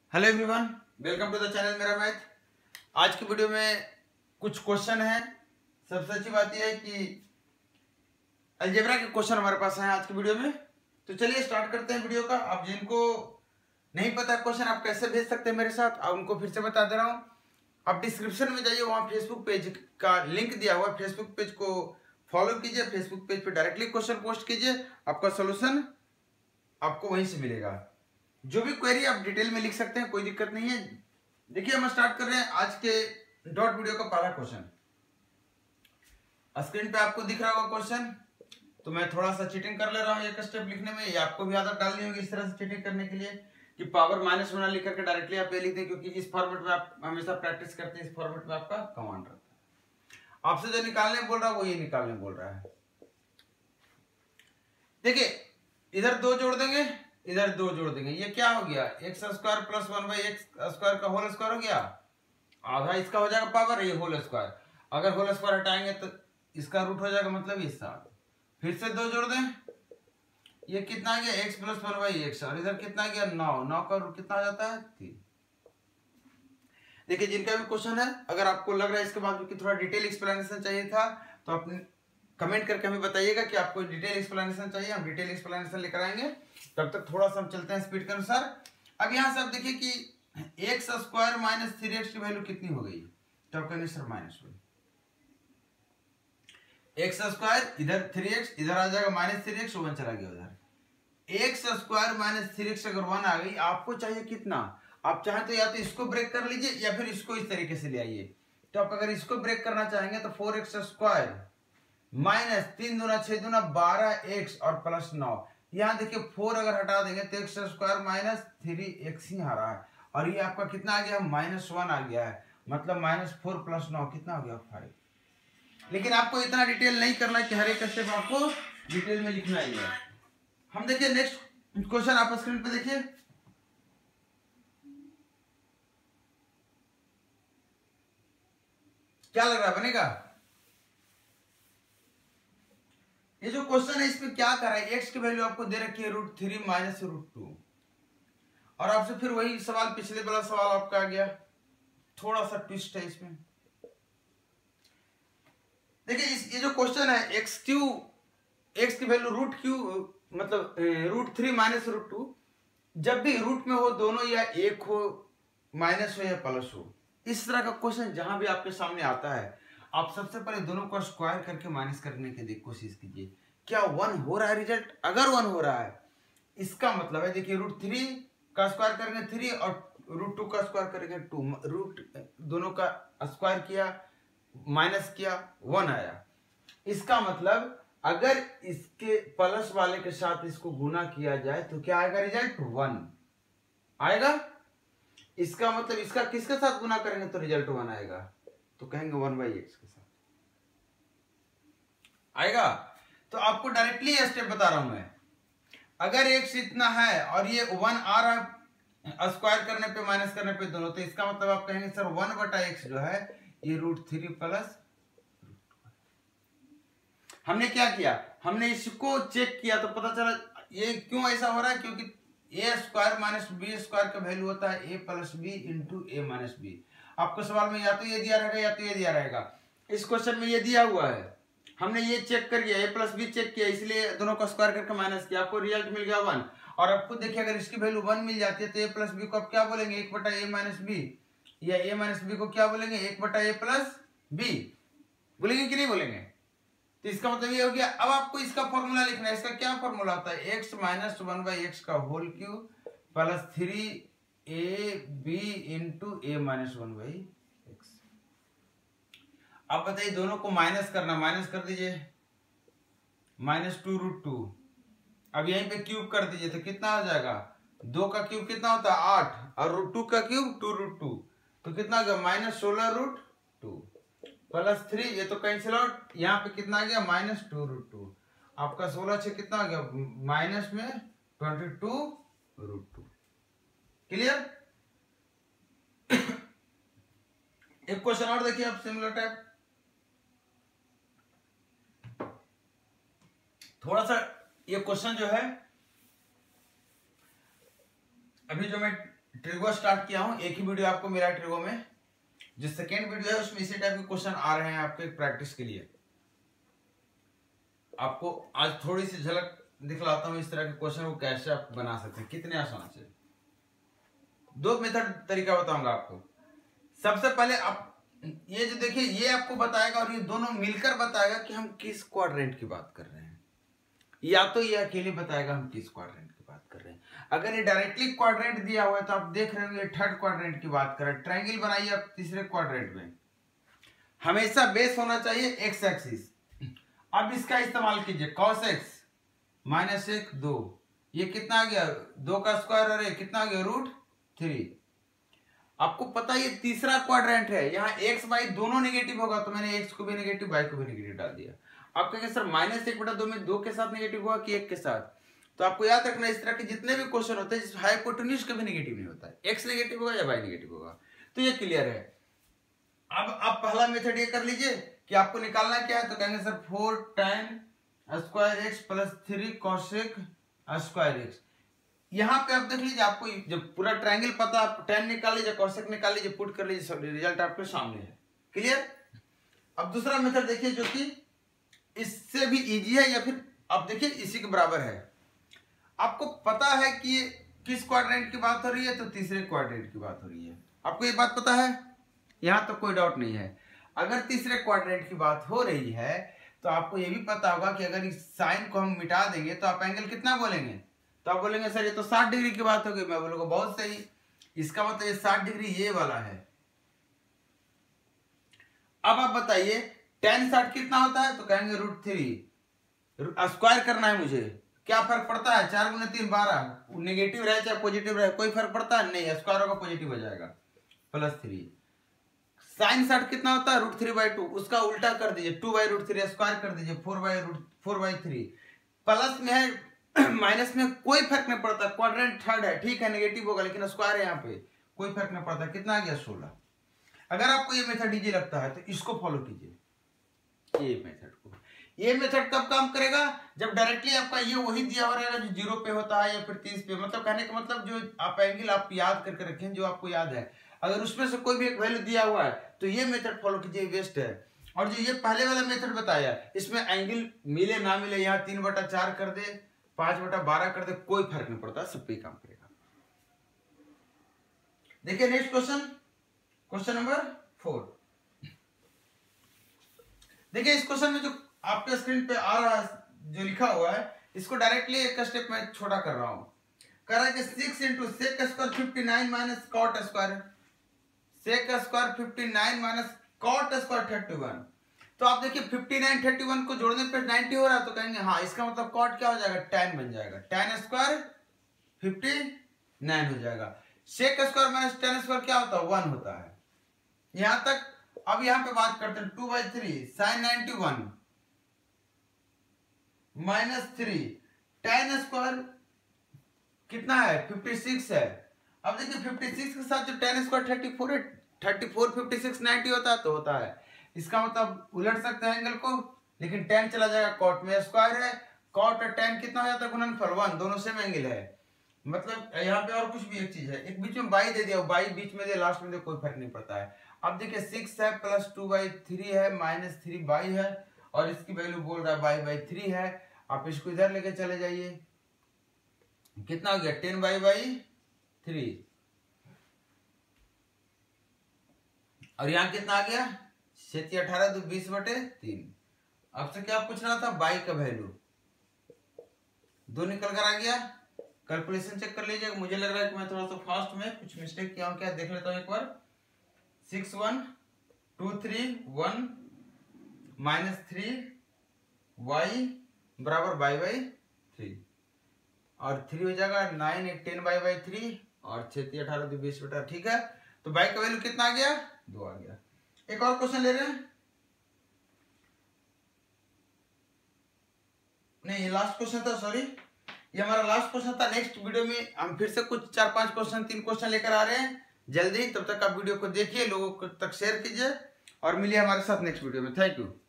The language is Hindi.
Hello everyone, welcome to the channel मेरा मैथ। आज की वीडियो में कुछ क्वेश्चन है। सबसे अच्छी बात यह है कि अलजेब्रा के क्वेश्चन हमारे पास हैं आज की वीडियो में। तो चलिए स्टार्ट करते हैं वीडियो का। आप जिनको नहीं पता क्वेश्चन आप कैसे भेज सकते हैं मेरे साथ, आप उनको फिर से बता दे रहा हूँ। आप डिस्क्रिप्शन में जाइए, वहाँ फेसबुक पेज का लिंक दिया हुआ है, फेसबुक पेज को फॉलो कीजिए। फेसबुक पेज पर डायरेक्टली क्वेश्चन पोस्ट कीजिए, आपका सोल्यूशन आपको वहीं से मिलेगा। जो भी क्वेरी आप डिटेल में लिख सकते हैं, कोई दिक्कत नहीं है। देखिए हम स्टार्ट कर रहे हैं आज के डॉट वीडियो का पहला क्वेश्चन। स्क्रीन पे आपको दिख रहा होगा क्वेश्चन। तो मैं थोड़ा सा चीटिंग कर ले रहा हूँ एक स्टेप लिखने में। ये आपको भी आदत डालनी होगी इस तरह से चीटिंग करने के लिए कि पावर माइनस होना लिख करके डायरेक्टली आप ये लिख दें, क्योंकि इस फॉर्मेट में आप हमेशा प्रैक्टिस करते हैं। इस फॉर्मेट में आपका कमांड रहता है। आपसे जो निकालने बोल रहा है वो ये निकालने बोल रहा है। देखिए इधर दो जोड़ देंगे, इधर दो जोड़ देंगे। ये क्या हो गया, x square plus 1/x square का होल स्क्वायर हो गया। आधा इसका हो जाएगा पावर, ये होल स्क्वायर। अगर होल स्क्वायर हटाएंगे तो इसका रूट हो जाएगा, मतलब ये 7। फिर से दो जोड़ दें, ये कितना आ गया, x प्लस 1/x। और इधर कितना आ गया, 9। 9 का रूट कितना आ जाता है, 3। देखिए जिनका भी क्वेश्चन है, अगर आपको लग रहा है इसके बाद भी थोड़ा डिटेल एक्सप्लेनेशन चाहिए था, तो आप कमेंट करके हमें बताइएगा कि आपको डिटेल एक्सप्लेनेशन चाहिए। हम डिटेल एक्सप्लेनेशन लेकर आएंगे। तब तक थोड़ा सा हम चलते हैं स्पीड के अनुसार। अब यहाँ से आप देखिए कि एक्स स्क्वायर माइनस 3x की वैल्यू कितनी हो गई। तो आप कहेंगे सर माइनस 1। एक्स स्क्वायर इधर 3x, इधर आ जाएगा माइनस 3x, 1 चला गया उधर। एक्स स्क्वायर माइनस 3x अगर 1 आ गई, आपको चाहिए कितना। आप चाहे तो या तो इसको ब्रेक कर लीजिए या फिर इसको इस तरीके से ले आइए। तो आप अगर इसको ब्रेक करना चाहेंगे तो 4x स्क्वायर माइनस 3 दूना 6 दूना 12x और प्लस 9। यहाँ देखिए 4 अगर हटा देंगे तो एक्स स्क्वायर माइनस 3x ही आ रहा है। और ये आपका कितना आ गया, -1 आ गया है। मतलब -4 प्लस 9 कितना हो गया, 5। लेकिन आपको इतना डिटेल नहीं करना है कि हर एक स्टेप आपको डिटेल में लिखना ही है। हम देखिए नेक्स्ट क्वेश्चन, आप स्क्रीन पे देखिए। क्या लग रहा है, बनेगा? ये जो क्वेश्चन है इसमें क्या कर रहा है, एक्स की वैल्यू आपको दे रखी है √3 माइनस √2। और आपसे फिर वही सवाल, पिछले वाला सवाल आपका आ गया। थोड़ा सा ट्विस्ट है इसमें। देखिए ये जो क्वेश्चन है, एक्स की वैल्यू मतलब √3 माइनस √2। जब भी रूट में हो दोनों, या एक हो, माइनस हो या प्लस हो, इस तरह का क्वेश्चन जहां भी आपके सामने आता है, आप सबसे पहले दोनों को स्क्वायर करके माइनस करने की कोशिश कीजिए। क्या 1 हो रहा है रिजल्ट? अगर 1 हो रहा है, इसका मतलब है देखिए √3 का स्क्वायर करेंगे 3 और √2 का स्क्वायर करेंगे 2। रूट दोनों का स्क्वायर किया, माइनस किया, 1 आया। इसका मतलब अगर इसके प्लस वाले के साथ इसको गुना किया जाए तो क्या आएगा रिजल्ट, 1 आएगा। इसका मतलब इसका किसके साथ गुना करेंगे तो रिजल्ट 1 आएगा। तो कहेंगे 1/x के साथ आएगा। तो आपको डायरेक्टली ये स्टेप बता रहा हूं मैं। अगर x इतना है और ये 1 आ रहा है स्क्वायर करने पे माइनस करने पे दोनों, तो इसका मतलब आप कहेंगे सर 1/x जो है ये √3 प्लस। हमने क्या किया, हमने इसको चेक किया तो पता चला ये क्यों ऐसा हो रहा है, क्योंकि a square minus b square का वैल्यू होता है a plus B into a minus B. आपको सवाल में या तो ये दिया रहेगा या तो ये दिया रहेगा। इस क्वेश्चन में ये दिया हुआ है, हमने ये चेक कर लिया, a प्लस बी चेक किया, इसलिए दोनों का स्क्वायर करके माइनस किया, आपको रिजल्ट मिल गया 1। और आपको देखिए अगर इसकी वैल्यू 1 मिल जाती है तो a प्लस बी को आप क्या बोलेंगे, 1/a माइनस बी, या a माइनस बी को क्या बोलेंगे, 1/a प्लस बी। बोलेंगे कि नहीं बोलेंगे? तो इसका मतलब ये हो गया। अब आपको इसका फॉर्मूला लिखना है। इसका क्या फॉर्मूला होता है, x माइनस 1/x का whole cube plus 3ab into a minus 1/x। अब बताइए दोनों को माइनस करना, माइनस कर दीजिए, -2√2। अब यहीं पे क्यूब कर दीजिए तो कितना हो जाएगा, 2 का क्यूब कितना होता है 8, और √2 का क्यूब 2√2, तो कितना हो गया -16√2 प्लस 3। ये तो कैंसिल आउट, यहाँ पे कितना आ गया -2√2। आपका 16 से कितना आ गया, माइनस में 22√2। क्लियर? एक क्वेश्चन और देखिए आप, सिमिलर टाइप। थोड़ा सा ये क्वेश्चन जो है, अभी जो मैं ट्रिगो स्टार्ट किया हूँ, एक ही वीडियो आपको मिला ट्रिगो में, जो सेकेंड वीडियो है उसमें इसी टाइप के क्वेश्चन आ रहे हैं आपके प्रैक्टिस के लिए। आपको आज थोड़ी सी झलक दिखलाता हूँ इस तरह के क्वेश्चन को कैसे आप बना सकते हैं, कितने आसान से। दो मेथड तरीका बताऊंगा आपको। सबसे पहले आप ये जो देखिए, ये आपको बताएगा और ये दोनों मिलकर बताएगा कि हम किस क्वाड्रेंट की बात कर रहे हैं, या तो ये अकेले बताएगा हम किस क्वाड्रेंट की बात कर रहे हैं। अगर ये डायरेक्टली क्वाड्रेंट दिया हुआ है तो आप देख रहे होंगे थर्ड क्वाड्रेंट की बात कर रहे हैं। ट्रायंगल बनाइए आप तीसरे क्वाड्रेंट में, हमेशा बेस होना चाहिए एक्स एक्सिस। अब इसका इस्तेमाल कीजिए, cos x माइनस 1 2, ये कितना आ गया 2 का स्क्वायर, और ये कितना आ गया √3। आपको पता है ये तीसरा क्वाड्रेंट है, यहाँ x y दोनों नेगेटिव होगा, तो मैंने x को भी नेगेटिव y को भी नेगेटिव डाल दिया। आप कहेंगे सर -1/2 में 2 के साथ नेगेटिव होगा कि 1 के साथ, तो आपको याद रखना इस तरह के जितने भी क्वेश्चन होते हैं जिसमें हाइपोटेन्यूज कभी नेगेटिव नहीं होता है, x नेगेटिव होगा या y नेगेटिव होगा। तो ये क्लियर है। अब आप पहला मेथड ये कर लीजिए कि आपको निकालना क्या है, तो कहेंगे sir 4 tan square x plus 3 cosec square x। यहाँ पे आप देख लीजिए, आपको जब पूरा ट्रायंगल पता, आप tan निकाल लीजिए, cosec निकाल लीजिए, पुट कर लीजिए, रिजल्ट आपके सामने है। क्लियर। अब दूसरा मेथड देखिए जो कि इससे भी इजी है, या फिर आप देखिए इसी के बराबर है। आपको पता है कि ये किस क्वाड्रेंट की बात हो रही है, तो तीसरे क्वाड्रेंट की बात हो रही है। आपको ये बात पता है, यहाँ तो कोई डाउट नहीं है। अगर तीसरे क्वाड्रेंट की बात हो रही है तो आपको ये भी पता होगा कि अगर इस साइन को हम मिटा देंगे तो आप एंगल कितना बोलेंगे, तो आप बोलेंगे सर ये तो 60 डिग्री की बात होगी। मैं बोलूंगा बहुत सही, इसका मतलब ये 60 डिग्री ये वाला है। अब आप बताइए tan 60 कितना होता है, तो कहेंगे √3। स्क्वायर करना है मुझे, क्या फर्क पड़ता है, 4 × 3 12, नेगेटिव रहे चाहे पॉजिटिव रहे कोई फर्क पड़ता है नहीं, स्क्वायर होगा पॉजिटिव हो जाएगा, +3। sin 60 कितना होता है √3/2, उसका उल्टा कर दीजिए 2/√3, स्क्वायर कर दीजिए 4/3। प्लस में है माइनस में कोई फर्क नहीं पड़ता, क्वाड्रेंट थर्ड है, ठीक है नेगेटिव होगा लेकिन स्क्वायर है, यहाँ पे कोई फर्क नहीं पड़ता। कितना आ गया 16। अगर आपको ये मेथड इजी लगता है तो इसको फॉलो कीजिए, ये मेथड को। ये मेथड कब काम करेगा, जब डायरेक्टली आपका ये वही दिया हो रहेगा जो 0 पे होता है या फिर 30 पे। मतलब कहने का मतलब जो आप एंगल आप याद करके रखें, जो आपको याद है, अगर उसमें से कोई भी एक वैल्यू दिया हुआ है तो ये मेथड फॉलो कीजिए, बेस्ट है। और जो ये पहले वाला मेथड बताया, इसमें एंगल मिले ना मिले, यहाँ 3/4 कर दे, 5/12 कर दे, कोई फर्क नहीं पड़ता, सब पे काम करेगा। देखिए नेक्स्ट क्वेश्चन, क्वेश्चन नंबर 4। देखिए इस क्वेश्चन में जो आपके स्क्रीन पे आ रहा है, जो लिखा हुआ है, इसको डायरेक्टली एक स्टेप में छोटा कर रहा हूं। कह रहा है कि 6 × sec square 59 minus cot square, sec square 59 minus cot square 31। तो आप देखिए 59 31 को जोड़ने पे 90 हो रहा है, तो कहेंगे हाँ इसका मतलब cot क्या हो जाएगा, tan बन जाएगा, tan स्क्वायर 59 हो जाएगा। sec square minus tan square क्या होता है, 1 होता है। यहां तक। अब यहां पे बात करते हैं 2/3 sin 91 माइनस 3 tan स्क्वायर कितना है 56 है। अब देखिए 56 के साथ जो tan स्क्वायर 34 है, 34 56 90 होता है, तो होता है। इसका मतलब उलट सकते हैं एंगल को, लेकिन tan चला जाएगा cot में, स्क्वायर है, cot और tan कितना हो जाता है गुणनफल 1, दोनों सेम एंगल है। मतलब यहाँ पे और कुछ भी एक चीज है, एक बीच में बाई दे दिया, बाई बीच में दे, लास्ट में दे, कोई फर्क नहीं पड़ता है। अब देखिए 6 है प्लस 2/3 है माइनस 3 बाई है, और इसकी वैल्यू बोल रहा है बाई/3 है। आप इसको इधर लेके चले जाइए, कितना हो गया 10/3, और यहाँ कितना आ गया 18 2 20/3। आपसे क्या पूछ रहा था, बाई का वैल्यू 2 निकल कर आ गया। कैलकुलेशन चेक कर लीजिएगा, मुझे लग रहा है कि मैं थोड़ा सा फास्ट में कुछ मिस्टेक किया हूं, क्या देख लेता हूं एक बार। 6 1 2 3 1 माइनस 3 y बराबर बाई/3, और 3 हो जाएगा 9 8 10 बाई/3, और 6 18 2 20/3, ठीक है। तो बाई का वैल्यू कितना आ गया, 2 आ गया। एक और क्वेश्चन ले रहे हैं, नहीं ये लास्ट क्वेश्चन था, सॉरी ये हमारा लास्ट क्वेश्चन था। नेक्स्ट वीडियो में हम फिर से कुछ 4-5 क्वेश्चन 3 क्वेश्चन लेकर आ रहे हैं जल्दी। तब तक आप वीडियो को देखिए, लोगों तक शेयर कीजिए, और मिलिए हमारे साथ नेक्स्ट वीडियो में। Thank you.